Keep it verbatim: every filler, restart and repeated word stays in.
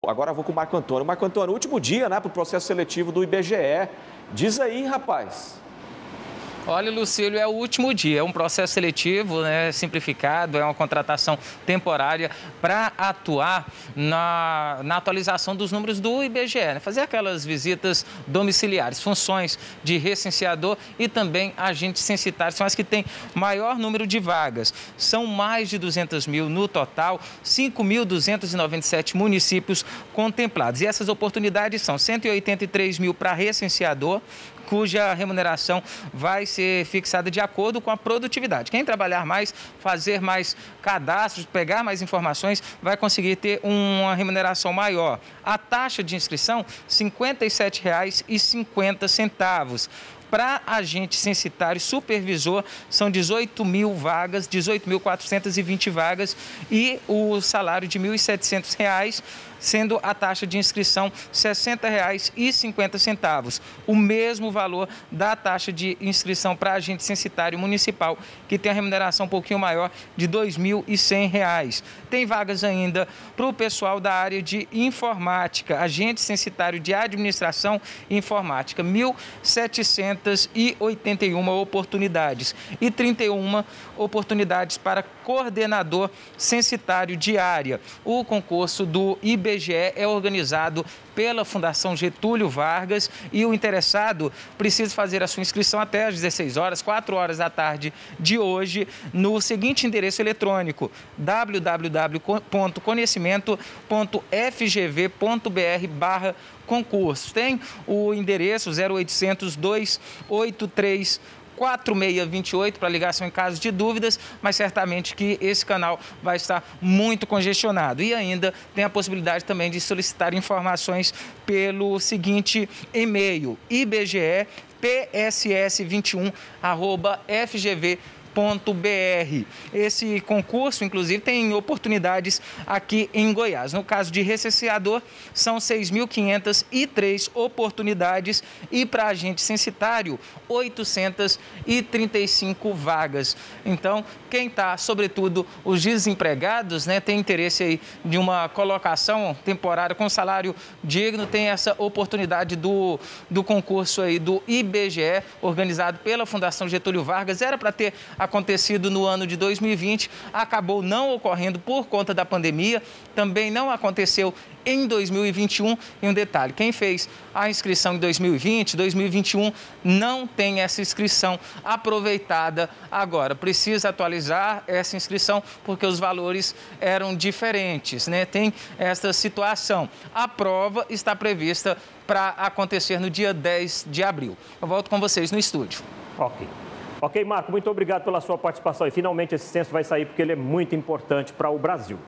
Agora eu vou com o Marco Antônio. Marco Antônio, último dia, né, para o processo seletivo do I B G E. Diz aí, rapaz. Olha, Lucílio, é o último dia, é um processo seletivo, né, simplificado, é uma contratação temporária para atuar na, na atualização dos números do I B G E, né, fazer aquelas visitas domiciliares, funções de recenseador e também agente censitário, são as que têm maior número de vagas. São mais de duzentos mil no total, cinco mil duzentos e noventa e sete municípios contemplados. E essas oportunidades são cento e oitenta e três mil para recenseador, cuja remuneração vai ser fixada de acordo com a produtividade. Quem trabalhar mais, fazer mais cadastros, pegar mais informações, vai conseguir ter uma remuneração maior. A taxa de inscrição, cinquenta e sete reais e cinquenta centavos. Para agente censitário supervisor, são dezoito mil vagas, dezoito mil quatrocentas e vinte vagas e o salário de mil e setecentos reais, sendo a taxa de inscrição sessenta reais e cinquenta centavos. O mesmo valor da taxa de inscrição para agente censitário municipal, que tem a remuneração um pouquinho maior de dois mil e cem reais. Tem vagas ainda para o pessoal da área de informática, agente censitário de administração e informática, mil setecentas e oitenta e uma oportunidades e trinta e uma oportunidades para coordenador censitário de área. O concurso do I B G E é organizado pela Fundação Getúlio Vargas e o interessado precisa fazer a sua inscrição até às dezesseis horas, quatro horas da tarde de hoje, no seguinte endereço eletrônico: w w w ponto conhecimento ponto f g v ponto b r barra concursos. Tem o endereço zero oitocentos, dois oito três, quatro seis dois oito para ligação em caso de dúvidas, mas certamente que esse canal vai estar muito congestionado. E ainda tem a possibilidade também de solicitar informações pelo seguinte e-mail: i b g e p s s vinte e um arroba f g v ponto b r. Esse concurso, inclusive, tem oportunidades aqui em Goiás. No caso de recenseador, são seis mil quinhentas e três oportunidades e para agente censitário, oitocentas e trinta e cinco vagas. Então, quem está, sobretudo os desempregados, né, tem interesse aí de uma colocação temporária com salário digno, tem essa oportunidade do, do concurso aí do I B G E, organizado pela Fundação Getúlio Vargas. Era para ter acontecido no ano de dois mil e vinte, acabou não ocorrendo por conta da pandemia, também não aconteceu em dois mil e vinte e um. E um detalhe: quem fez a inscrição em dois mil e vinte, dois mil e vinte e um, não tem essa inscrição aproveitada agora. Precisa atualizar essa inscrição porque os valores eram diferentes, né? Tem essa situação. A prova está prevista para acontecer no dia dez de abril. Eu volto com vocês no estúdio. Ok. Ok, Marco, muito obrigado pela sua participação. E finalmente esse censo vai sair porque ele é muito importante para o Brasil.